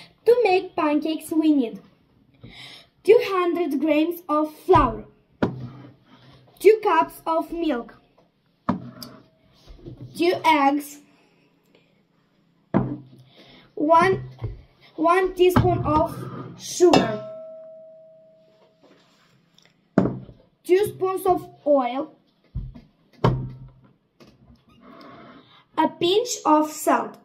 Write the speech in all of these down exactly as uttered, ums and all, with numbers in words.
To make pancakes we need two hundred grams of flour, two cups of milk, two eggs, one, one teaspoon of sugar, two spoons of oil, a pinch of salt.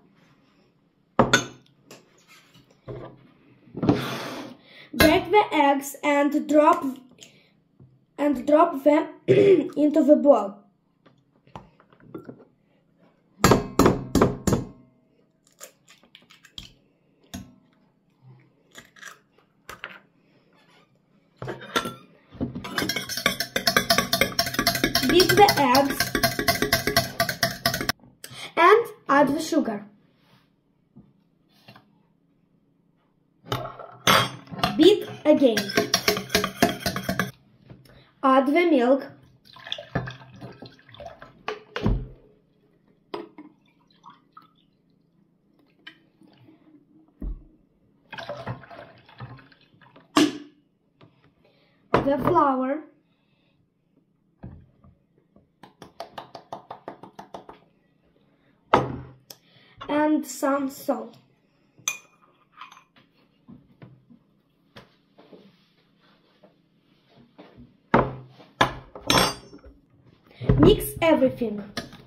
Break the eggs and drop and drop them into the bowl. Beat the eggs and add the sugar. Beat again. Add the milk. The flour. And some salt. Mix everything.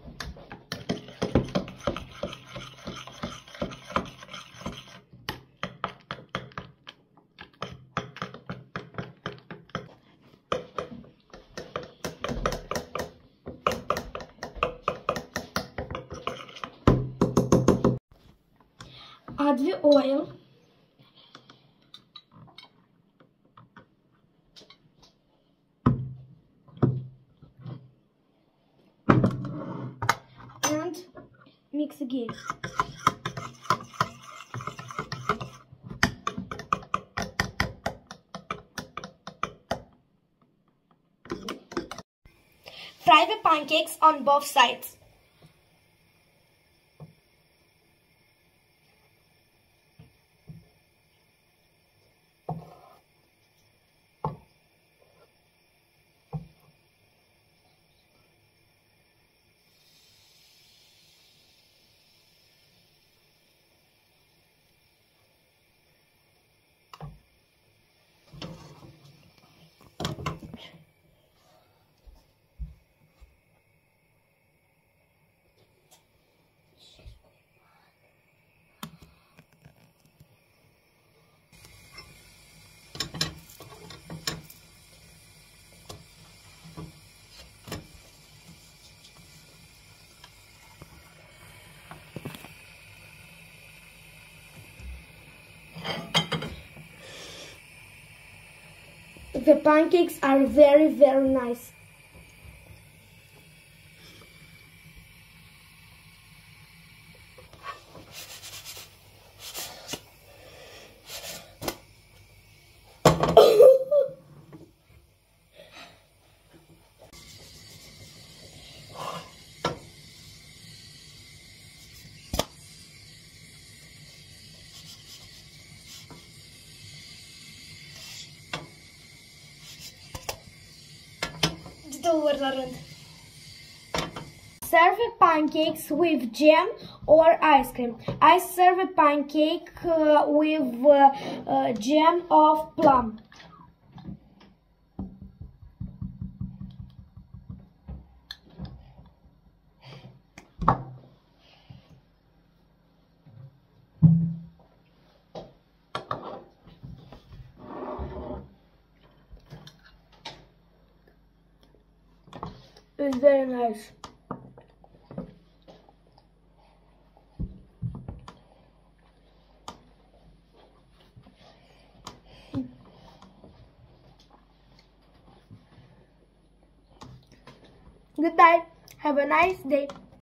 Add the oil. And mix again. Fry the pancakes on both sides. The pancakes are very, very nice. Serve pancakes with jam or ice cream. I serve a pancake uh, with uh, uh, jam of plum. It's very nice. Goodbye. Have a nice day.